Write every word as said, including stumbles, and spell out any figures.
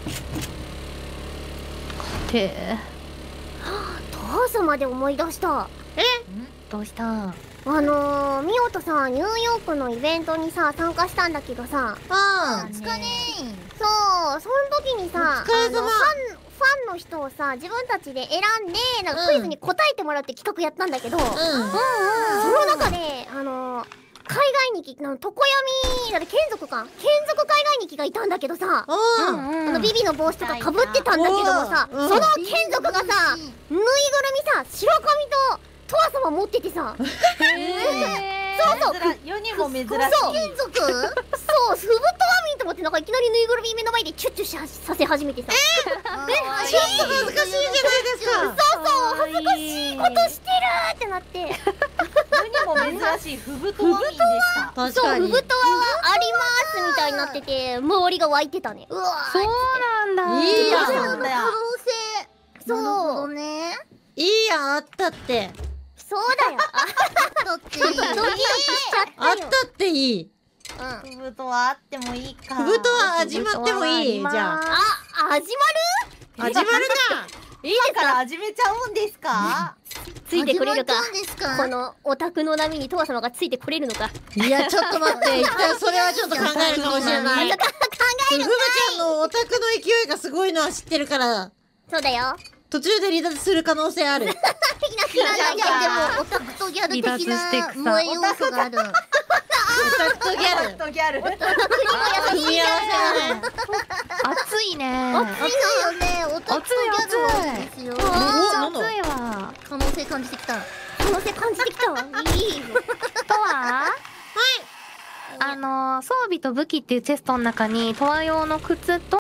てえ。 父様で思い出した。 え？どうした？ あのー、ミオとさ、ニューヨークのイベントにさ、参加したんだけどさ。 ああ、 つかねー。そう、その時にさ、 お疲れ様。 あのファン、ファンの人をさ、自分たちで選んで、なんかクイズに答えてもらうって企画やったんだけど、うん、その中で、あのー、海外日記の常闇だって眷属か眷属海外日記がいたんだけどさ、あのビビの帽子とかかぶってたんだけどもさ、その眷属がさ、ぬいぐるみさ、白髪とトワ様持っててさ、そうそう世にも珍しい眷属、そうフブトワミンと思って、なんかいきなりぬいぐるみ目の前でチュッチュしさせ始めてさ、え、ちょっと恥ずかしいじゃないですか。 そうそう恥ずかしいことしてるってなって。 世にも珍しいフブトワミンでした。 そう、フブトワはありますみたいになってて、周りが湧いてたね。うわー、 そうなんだ。 いいやん。 可能性。そう。ね。 いいやん、あったって。 そうだよ。あったっていい。ドキドキしちゃったよ。 あったっていい。 うん。 フブトはあってもいいか。 フブトは始まってもいい。じゃあ。 あ、始まる？ 始まるな。 今から始めちゃうんですか？ ついてくれるか。このオタクの波にトワ様がついてこれるのか。 いや、ちょっと待って。一旦それはちょっと考えるかもしれない。 考える。 フブちゃんのオタクの勢いがすごいのは知ってるから。 そうだよ。 途中で離脱する可能性ある。 いやいや、でもオタクとギャル的な萌え要素がある。 オタクとギャル。 オタクとギャル。 組み合わせね。 熱いね。 熱いよね。オタクとギャルなんですよ。 めっちゃ熱いわ。 可能性感じてきた。可能性感じてきたわ。いい。 とは？あの装備と武器っていうチェストの中にトワ用の靴と